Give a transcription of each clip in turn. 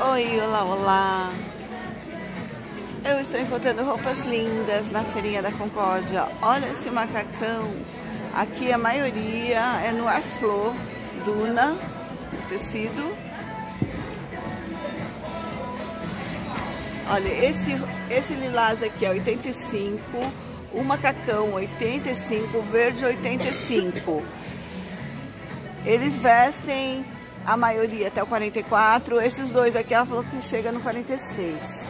Oi, olá, olá! Eu estou encontrando roupas lindas na feirinha da Concórdia. Olha esse macacão. Aqui a maioria é no Arflor, Duna, o tecido. Olha, esse lilás aqui é 85, o macacão 85, o verde 85. Eles vestem a maioria até o 44, esses dois aqui ela falou que chega no 46.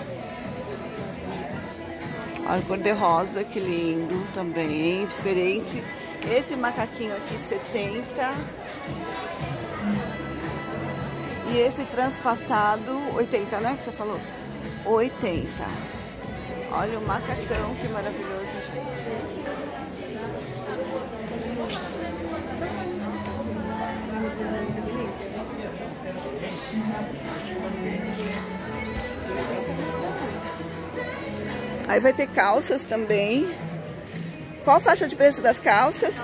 Olha, cor de rosa, que lindo também, diferente. Esse macaquinho aqui 70. E esse transpassado 80, né, que você falou? 80. Olha o macacão, que maravilhoso, gente. Aí vai ter calças também. Qual a faixa de preço das calças?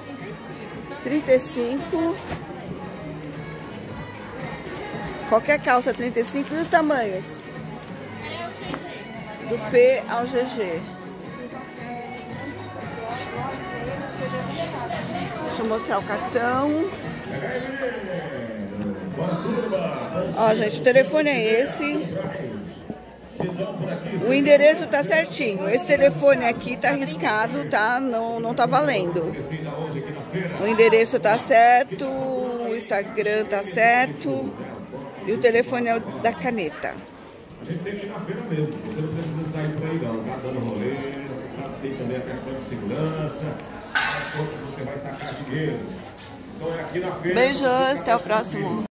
35. Qualquer calça 35. E os tamanhos? Do P ao GG. Deixa eu mostrar o cartão. Ó, gente, o telefone é esse. O endereço tá certinho. Esse telefone aqui tá arriscado, tá? Não tá valendo. O endereço tá certo, o Instagram tá certo e o telefone é o da caneta. A gente tem que ir na feira mesmo. Você não precisa sair por aí não, tá dando rolê. Você sabe que tem também a questão de segurança. Quanto você vai sacar dinheiro. Então é aqui na feira. Beijos, até o próximo.